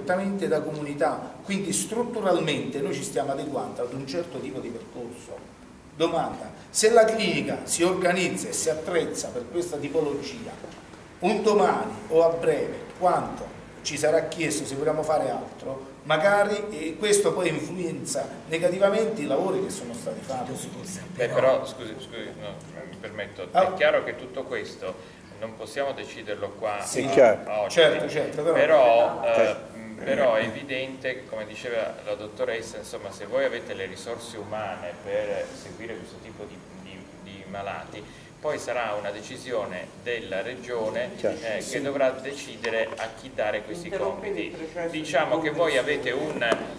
prettamente da comunità, quindi strutturalmente noi ci stiamo adeguando ad un certo tipo di percorso. Domanda: se la clinica si organizza e si attrezza per questa tipologia, un domani o a breve, quanto ci sarà chiesto se vogliamo fare altro, magari questo poi influenza negativamente i lavori che sono stati fatti. Però scusi, no, mi permetto, è chiaro che tutto questo non possiamo deciderlo qua oggi, certo, però è evidente, come diceva la dottoressa, insomma, se voi avete le risorse umane per seguire questo tipo di malati, poi sarà una decisione della regione che dovrà decidere a chi dare questi compiti. Diciamo che voi avete un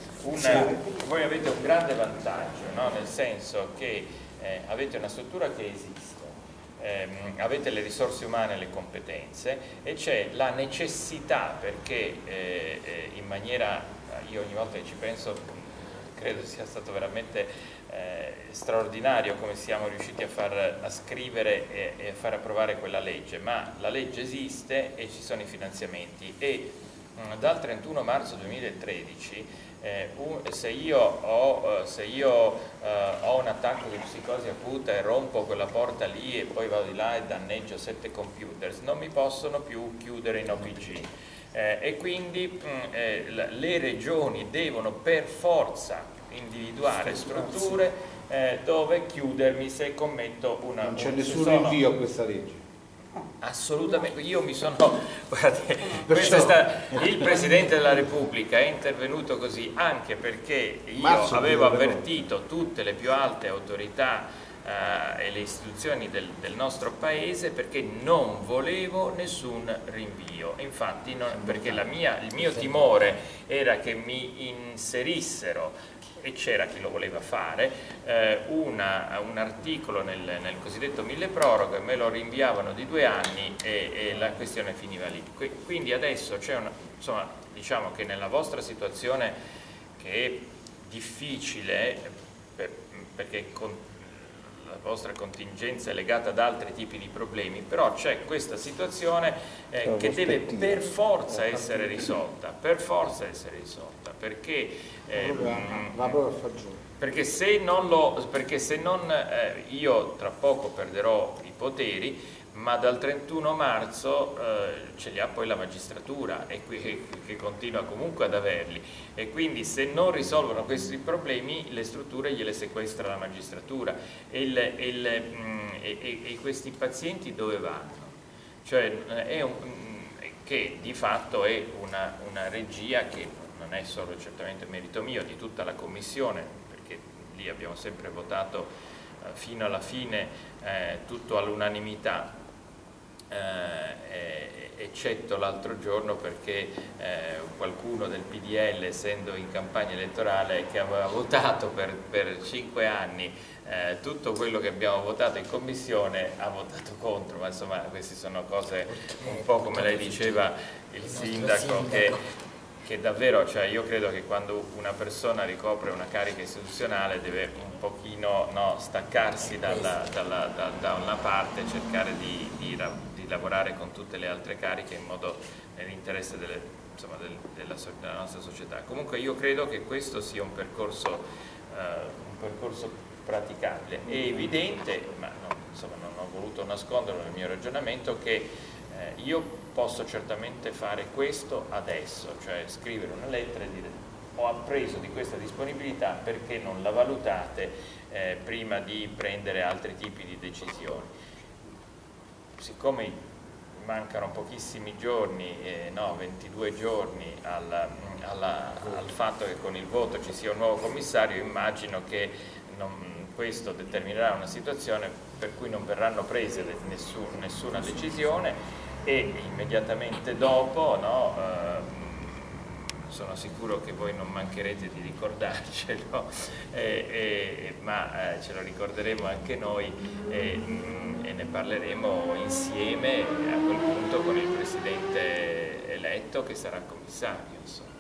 grande vantaggio, no? Nel senso che avete una struttura che esiste, avete le risorse umane e le competenze, e c'è la necessità, perché in maniera, io ogni volta che ci penso credo sia stato veramente straordinario come siamo riusciti a scrivere e a far approvare quella legge, ma la legge esiste e ci sono i finanziamenti, e dal 31 marzo 2013 se io ho un attacco di psicosi acuta e rompo quella porta lì e poi vado di là e danneggio 7 computer, non mi possono più chiudere in OPG, e quindi le regioni devono per forza individuare strutture dove chiudermi se commetto una... Non c'è nessun rinvio a questa legge. Assolutamente, io mi sono, guardate, il Presidente della Repubblica è intervenuto così anche perché io avevo avvertito tutte le più alte autorità e le istituzioni del nostro Paese, perché non volevo nessun rinvio. Infatti perché il mio timore era che mi inserissero, e c'era chi lo voleva fare, un articolo nel cosiddetto milleproroghe, me lo rinviavano di 2 anni e la questione finiva lì. Quindi adesso c'è insomma, diciamo che nella vostra situazione, che è difficile perché la vostra contingenza è legata ad altri tipi di problemi, però c'è questa situazione che deve per forza essere risolta, perché se non io tra poco perderò i poteri, ma dal 31 marzo ce li ha poi la magistratura, e che continua comunque ad averli, e quindi se non risolvono questi problemi le strutture gliele sequestra la magistratura, e questi pazienti dove vanno? Cioè che di fatto è una regia che non è solo certamente merito mio, di tutta la Commissione, perché lì abbiamo sempre votato fino alla fine tutto all'unanimità, eccetto l'altro giorno perché qualcuno del PDL, essendo in campagna elettorale, che aveva votato per 5 anni tutto quello che abbiamo votato in Commissione, ha votato contro. Ma insomma, queste sono cose un po' come lei diceva, il sindaco, che davvero, cioè io credo che quando una persona ricopre una carica istituzionale deve un pochino staccarsi da una parte e cercare di lavorare con tutte le altre cariche in modo nell'interesse della nostra società. Comunque io credo che questo sia un percorso praticabile. È evidente, ma non ho voluto nasconderlo nel mio ragionamento, che io posso certamente fare questo adesso, cioè scrivere una lettera e dire: ho appreso di questa disponibilità, perché non la valutate prima di prendere altri tipi di decisioni. Siccome mancano pochissimi giorni, 22 giorni al fatto che con il voto ci sia un nuovo commissario, immagino che questo determinerà una situazione per cui non verranno prese nessuna decisione, e immediatamente dopo sono sicuro che voi non mancherete di ricordarcelo, ma ce lo ricorderemo anche noi, e ne parleremo insieme a quel punto con il Presidente eletto, che sarà commissario, insomma.